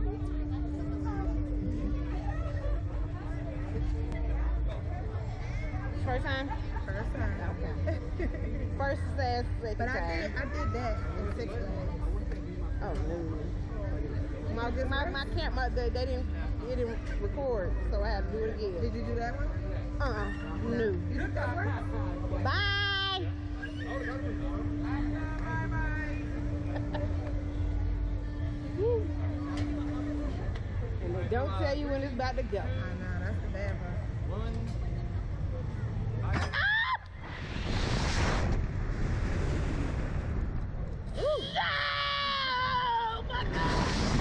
First time? First time. Okay. First and second But time. I did that in Six Flags. Oh no. My camera they didn't record, so I had to do it again. Did you do that one? No. You did that one? Bye. And they don't tell you when it's about to go. I know, that's the bad part. Oh my God!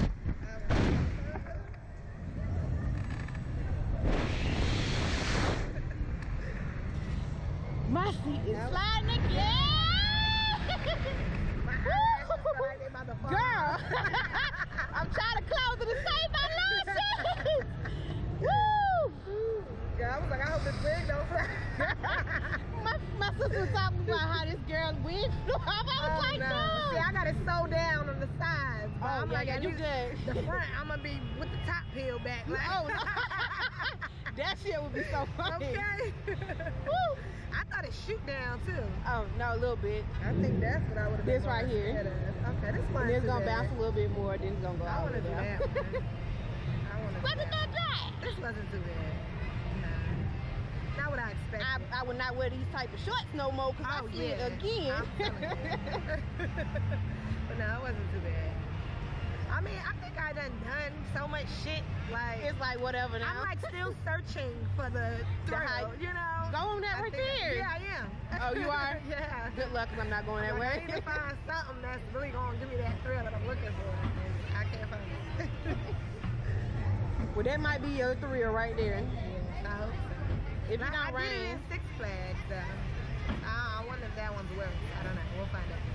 My feet is sliding again. Girl, I'm trying to close it to save my lashes. Woo! Girl, I was like, I hope this wig don't fly. my sister was talking about how this girl's wig flew off. I was like, no. See, I got it sewed down on the sides. But I'm like, you good. The front, I'm gonna be with the top peeled back. Like. Oh no. That shit would be so funny. Okay. Woo. I thought it shoot down too. Oh no, a little bit. I think that's what I would have. This right here. Okay, this one. And it's gonna bounce a little bit more. Then it's gonna go I all want the to way do down. that one. I want to. Wasn't that dry? This wasn't too bad. Nah. Not what I expected. I would not wear these type of shorts no more because I see it again. But no, it wasn't too bad. I mean, I think I done so much shit. Like It's like whatever now. I'm like still searching for the thrill, hype. you know. Go on that right there. Yeah, I am. Oh, you are? Yeah. Good luck, because I'm not going that Like, way. I need to find something that's really gonna give me that thrill that I'm looking for. And I can't find it. Well, that might be your thrill right there. Yeah, I hope so. If it don't I did it rain. in Six Flags. I wonder if that one's worse. I don't know. We'll find out.